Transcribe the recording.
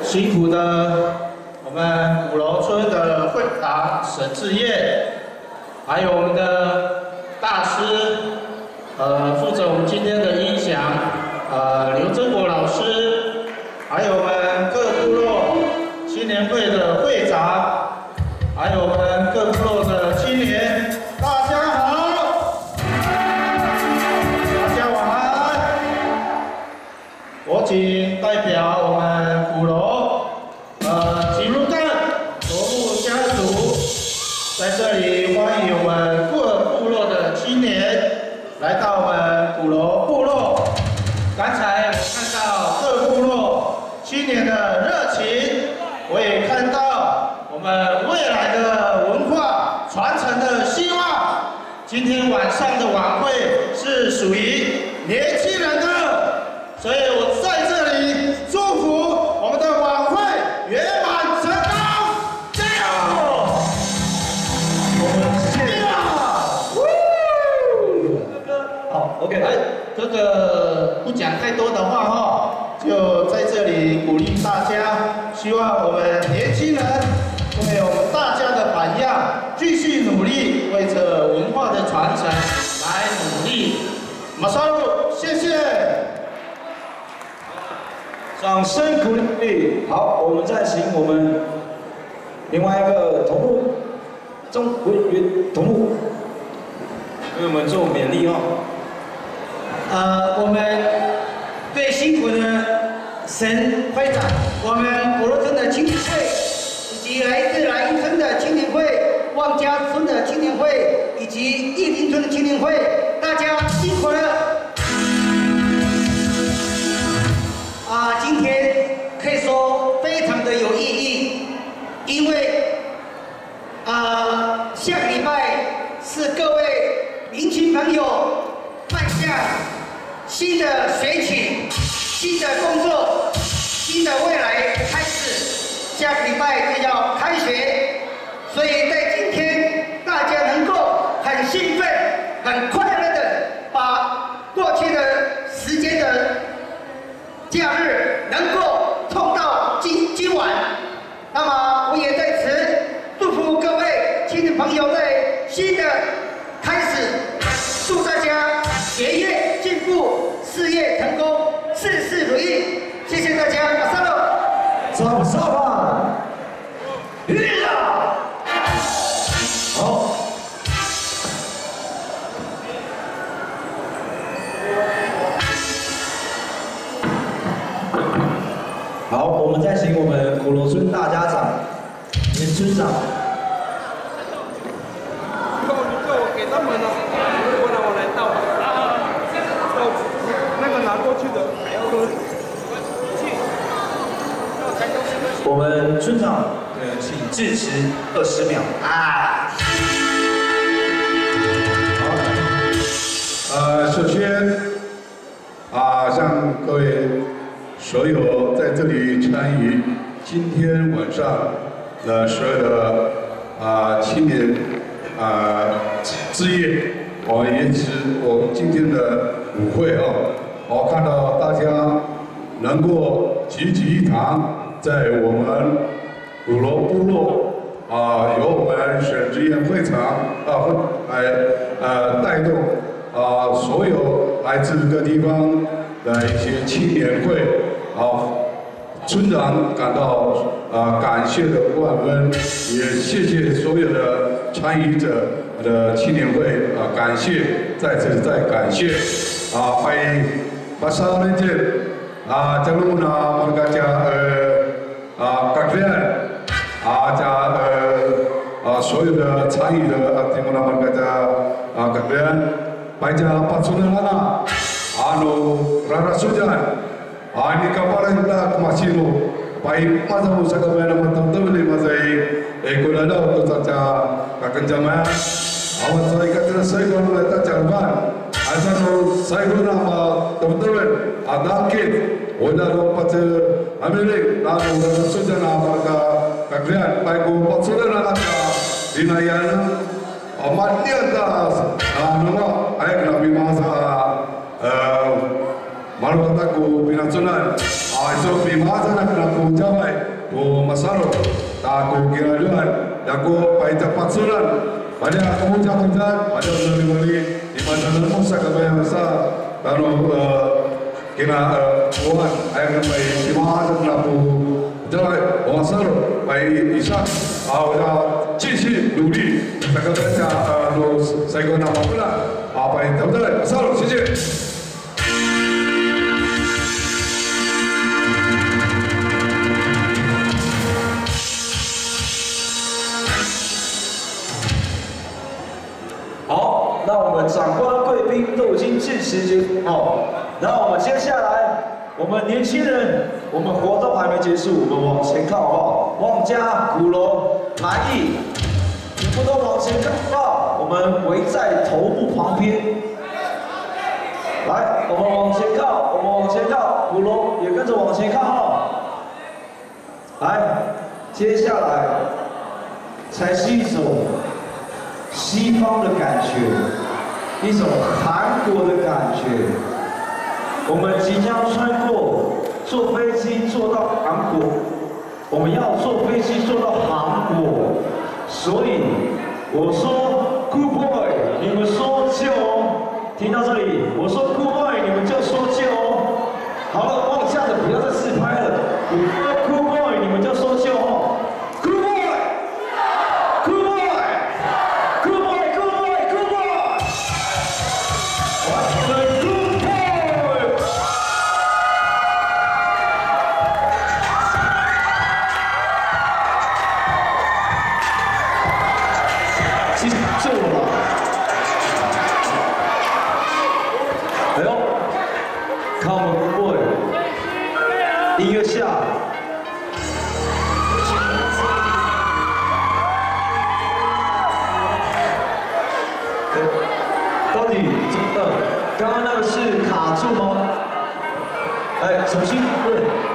辛苦的我们鼓楼村的会长沈志业，还有我们的大师，负责我们今天的音响，刘真国老师，还有我们各部落青年会的会长，还有我们各部落的青年，大家好，大家晚安。我谨代表我们鼓楼吉鲁干罗木家族，在这里欢迎我们各部落的青年来到我们鼓楼部落。刚才我看到各部落青年的热情，我也看到我们未来的文化传承的希望。今天晚上的晚会是属于年轻人的，所以我在这里祝福我们的晚会圆满成功，加油！我们谢谢。好 ，OK， 这个不讲太多的话哈，就在这里鼓励大家，希望我们年轻人为我们大家的榜样，继续努力，为这文化的传承来努力。马上路，谢谢。 掌声鼓励。好，我们再请我们另外一个头目钟文元头目为我们做勉励哦。 我们最辛苦的沈会长，我们鼓楼村的青年会，以及来自莱茵村的青年会、望家村的青年会，以及义林村的青年会，大家辛苦了。今天可以说非常的有意义，因为下个礼拜是各位年轻朋友迈向新的学期、新的工作、新的未来开始。下个礼拜就要开学，所以在今天大家能够很兴奋、很快乐的把过去的时间的假日能够冲到今晚。那么我也在此祝福各位青年朋友在新的开始，祝大家学业进步，事业成功，事事如意。谢谢大家，马上喽！ 掌声吧！好。好，我们再请我们鼓楼村大家长严村长。 就给他们了，不然我来倒。那个拿过去的还要喝。 我们村长，请致辞20秒。 首先向各位所有在这里参与今天晚上的所有的青年之夜，也是我们今天的舞会我看到大家能够齐聚一堂，在我们鼓楼部落由我们沈志燕会长带动所有来自各地方的一些青年会村长感到感谢的万分，也谢谢所有的参与者的青年会感谢，在这里再感谢欢迎pasal legend jangan lupa mereka kalian 所有的参与的jangan mereka kalian baca patsunana rara sujan ini kaparan kita kemasino baik masa usaha kemana teman-teman di masa kolada untuk saja kakenjaman awal saya kata saya kalau letak jalan asal saya nama teman-teman adakit udah dapat Amerik lalu udah sudah nama kalian baik patsunana kata dinayan amatnya das nama ayat nabi masa malu kataku binatsunan so pimasa nak laku jamai, tu masalah. Aku kira jual, aku paita patsuran. Pada aku jalan, pada beli di mana nemu sakabaya masa, lalu kena buat ayam pai pimasa nak laku jamai, masalah pai isa, awak 继续努力，大家大家都再给我拿回来，把对不对？上路，谢谢。 好，那我们长官贵宾都已经致辞结束哦，然后我们接下来，我们年轻人，我们活动还没结束，我们往前靠好不好？望家鼓楼来意。 全部都往前看啊！我们围在头部旁边，来，我们往前靠，我们往前靠，鼓楼也跟着往前靠哈。来，接下来才是一种西方的感觉，一种韩国的感觉。我们即将穿过，坐飞机坐到韩国，我们要坐飞机坐到韩国。 所以我说 ，Good boy， 你们说就哦。听到这里，我说 Good boy， 你们就说就哦。好了，往下的不要再自拍了。我说 Good boy， 你们就说就哦。Good boy，Good boy，Good boy，Good boy，Good boy。我是 Good boy。其实救了吧。哎呦 ，Come on boy， 音乐下。到底怎么了？刚刚那个是卡住吗？哎，重新问。